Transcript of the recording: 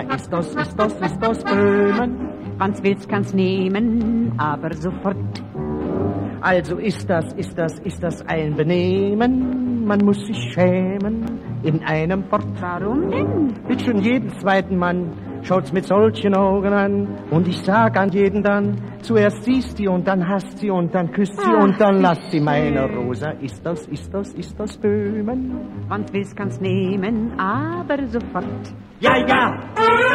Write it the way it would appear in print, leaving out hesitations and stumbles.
ist das Böhmen. Wann's willst, kann's nehmen, aber sofort. Also ist das ein Benehmen, man muss sich schämen in einem Port. Warum denn? Mit schon jeden zweiten Mann schaut's mit solchen Augen an. Und ich sag an jeden dann, zuerst siehst sie und dann hasst sie und dann küsst sie und dann lasst sie meine Rosa. Ist das Böhmen? Wann's willst, kann's nehmen, aber sofort. Ja, ja!